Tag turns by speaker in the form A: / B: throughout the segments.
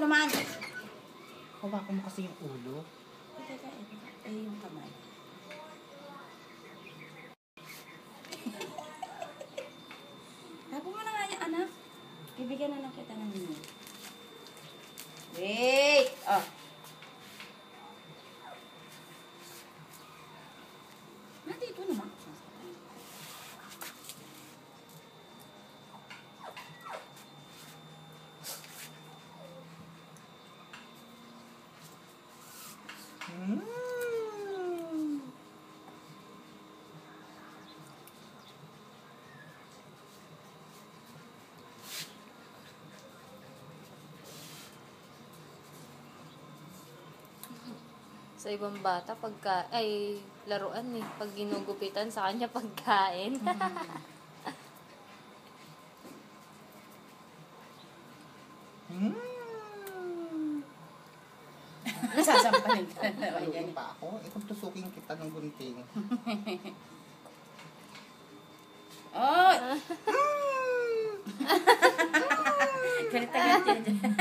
A: naman.
B: Hawakan mo kasi yung ulo.
A: Teka. Yung kamay. Tapo mo na nga yung anak. Bibigyan na lang kita ng menu. Wait! Oh. Nandito naman.
C: Sa ibang bata, laruan eh. Pag ginugupitan, sa kanya pagkain.
A: Sasampalin ka na naman yan.
B: Tusukin pa ako? Kung tusukin kita ng gunting.
A: Oh! Galit yan dyan.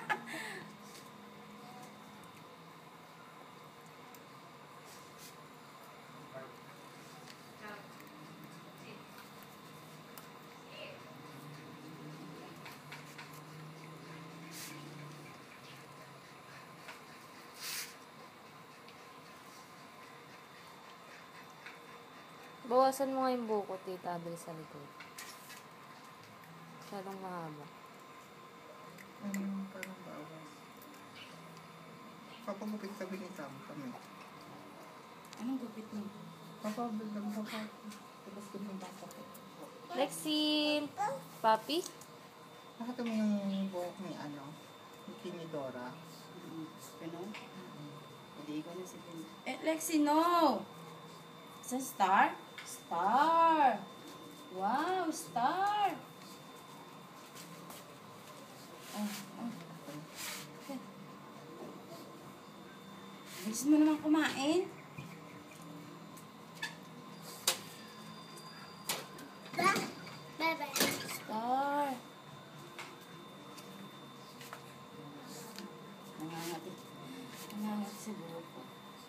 C: Bawasan mo nga yung buko, tita, Abel, sa likod. Masyadong mahaba.
B: Parang bawas. Papagupit sabi ni Sam kami.
A: Anong gupit mo?
B: Papagupit lang sa kaki. Tapos ko yung basa ko.
C: Lexin! Papi?
B: Nakita mo yung buhok ni ni Kinidora.
A: Ano? Hindi ko na si Pino. Lexi, no! Sa star? Star! Wow, star! Bilis mo naman kumain.
D: Bye-bye.
A: Star! Nangangati sa buhok ko.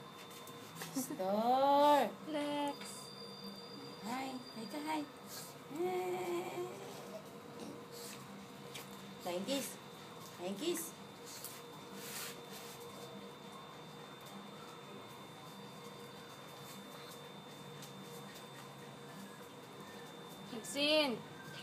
A: Star!
C: Lex!
A: Hi! Hi ka, hi! Hey! Flying kiss! Flying kiss!
C: Lexin!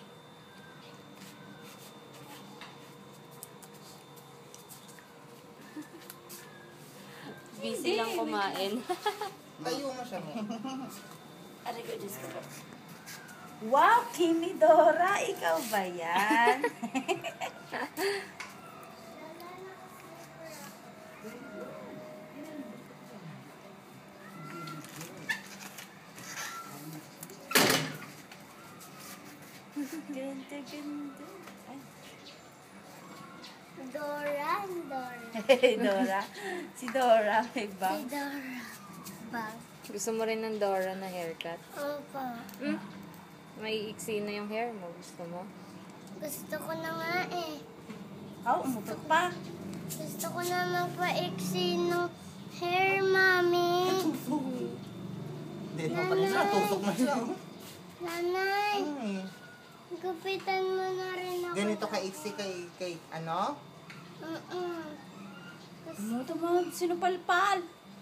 C: Busy lang kumain.
B: Tayo mo siya mo.
A: Aray ko, Diyos ko. Wow, Kinidora! Ikaw ba yan? Ganda. Ay.
D: Dora.
A: Dora. Si Dora, may
D: Si
A: bang.
D: Dora. Bang.
C: Gusto mo rin ng Dora na haircut?
D: Opo.
C: May iksi na yung hair mo. Gusto mo?
D: Gusto ko na nga eh.
A: Umutot pa.
D: Gusto ko na magpa-iksi ng hair, Mami.
B: Hindi mo pa rin siya. Tusok na siya.
D: Nanay, gupitan mo na rin ako.
B: Ganito ka-iksi kay ano?
A: Umutot mo, sinupalpal.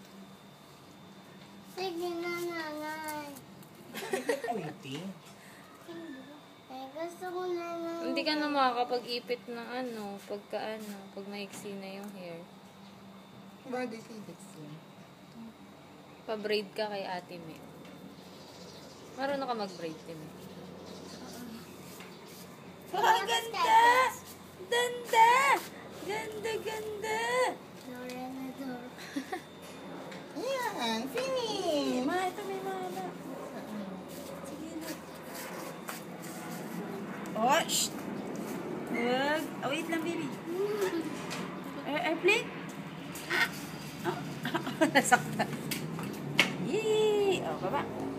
D: Sige na, nanay.
B: Pwede.
D: Ay, gusto ko na lang.
C: Hindi ka na makakapag-ipit ng pag maiksi na yung hair.
B: Body fixing.
C: Pa-braid ka kay Ate May. Marunong ka mag-braid, Tim.
A: Ganda! Ganda! Ganda!
D: Dora na Dora.
B: Yan, finish!
A: Ito may mahaba. Sige na. Oh, shh! Wag. Oh, wait lang, baby. Airplane? Nasaktan. Yee! Oh, baba.